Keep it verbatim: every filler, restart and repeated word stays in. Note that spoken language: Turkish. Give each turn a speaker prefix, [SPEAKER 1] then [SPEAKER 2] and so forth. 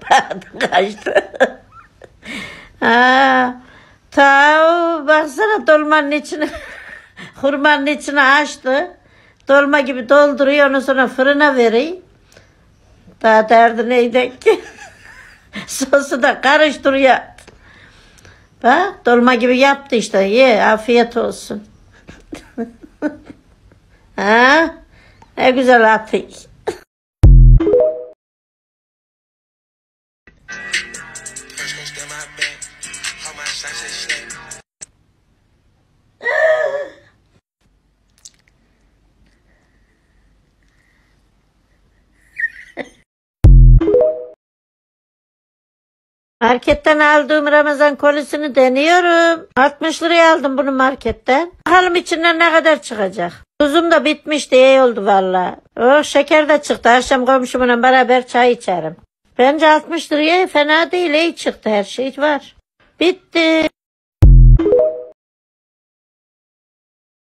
[SPEAKER 1] Kaçtı. Ha, ta baksana dolmanın içine hurmanın içine açtı. Dolma gibi dolduruyor, onu sonra fırına veriyor. Daha derdi neydi ki? Sosu da karıştırıyor. Bak dolma gibi yaptı işte. Ye, afiyet olsun. Ha? Ne güzel atıyor. Marketten aldığım Ramazan kolisini deniyorum. altmış liraya aldım bunu marketten. Bakalım içinden ne kadar çıkacak. Tuzum da bitmişti, iyi oldu valla. Oh, şeker de çıktı. Akşam komşumla beraber çay içerim. Bence altmış liraya fena değil, iyi çıktı, her şey var. Bitti.